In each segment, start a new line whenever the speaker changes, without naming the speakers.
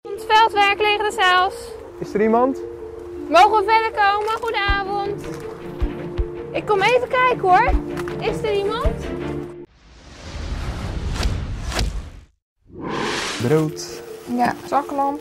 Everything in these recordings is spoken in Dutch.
Het veldwerk liggen er zelfs.
Is er iemand?
Mogen we verder komen? Goedenavond. Ik kom even kijken hoor. Is er iemand?
Brood.
Ja, zaklamp.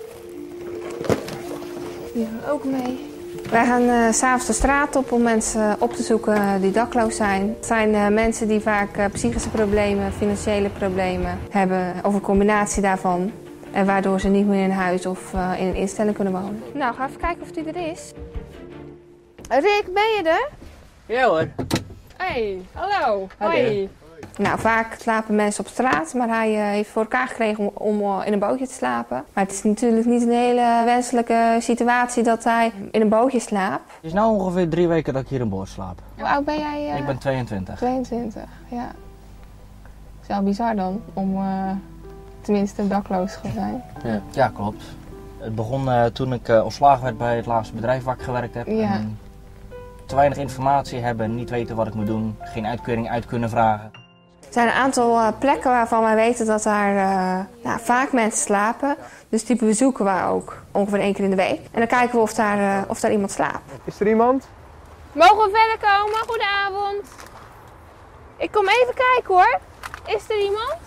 Die gaan ook mee. Wij gaan 's avonds de straat op om mensen op te zoeken die dakloos zijn. Het zijn mensen die vaak psychische problemen, financiële problemen hebben of een combinatie daarvan. En waardoor ze niet meer in een huis of in een instelling kunnen wonen. Nou, ga even kijken of die er is. Rick, ben je er?
Ja hoor.
Hey, hallo.
Hoi.
Nou, vaak slapen mensen op straat, maar hij heeft voor elkaar gekregen om in een bootje te slapen. Maar het is natuurlijk niet een hele wenselijke situatie dat hij in een bootje slaapt.
Het is nu ongeveer 3 weken dat ik hier in boord slaap.
Hoe oud ben jij?
Ik ben 22.
22, ja. Het is wel bizar dan, om tenminste dakloos te zijn.
Ja, klopt. Het begon toen ik ontslagen werd bij het laatste bedrijf waar ik gewerkt heb.
Ja.
En te weinig informatie hebben, niet weten wat ik moet doen, geen uitkering uit kunnen vragen.
Er zijn een aantal plekken waarvan wij weten dat daar vaak mensen slapen. Dus die bezoeken we ook ongeveer 1 keer in de week. En dan kijken we of daar iemand slaapt.
Is er iemand?
Mogen we verder komen? Goedenavond. Ik kom even kijken hoor. Is er iemand?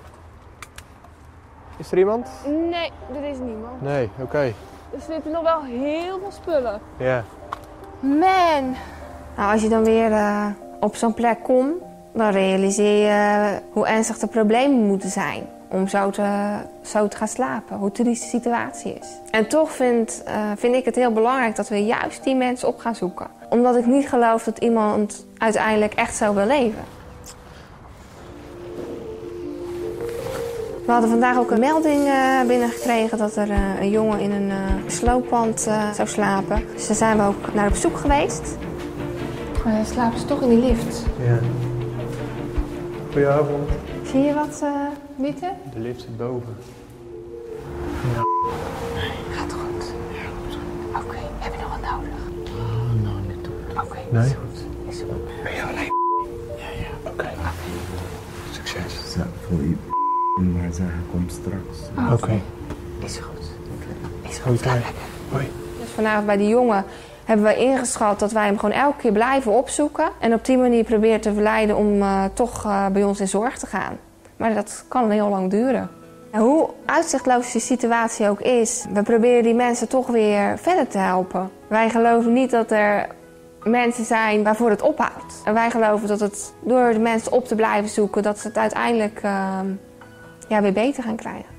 Is er iemand?
Nee, er is niemand.
Nee, oké.
Er zitten nog wel heel veel spullen.
Ja.
Man. Nou, als je dan weer op zo'n plek komt, dan realiseer je hoe ernstig de problemen moeten zijn om zo te gaan slapen, hoe triest de situatie is. En toch vind ik het heel belangrijk dat we juist die mensen op gaan zoeken. Omdat ik niet geloof dat iemand uiteindelijk echt zo wil leven. We hadden vandaag ook een melding binnengekregen dat er een jongen in een slooppand zou slapen. Dus daar zijn we ook naar op zoek geweest. Maar dan slapen ze toch in die lift.
Ja. Goedenavond.
Zie je wat, Mieter?
De lift zit boven.
Gaat goed. Oké, heb je nog wat nodig?
Nou, niet doen.
Oké,
Nee?
is goed. Is goed.
Ben je alleen?
Ja.
Oké. Succes.
Ja, voor je maar zeggen, kom straks.
Oké.
Is goed. Is goed.
Goed, hoi.
Dus vanavond bij die jongen hebben we ingeschat dat wij hem gewoon elke keer blijven opzoeken. En op die manier proberen te verleiden om toch bij ons in zorg te gaan. Maar dat kan heel lang duren. En hoe uitzichtloos die situatie ook is, we proberen die mensen toch weer verder te helpen. Wij geloven niet dat er mensen zijn waarvoor het ophoudt. En wij geloven dat het door de mensen op te blijven zoeken, dat ze het uiteindelijk weer beter gaan krijgen.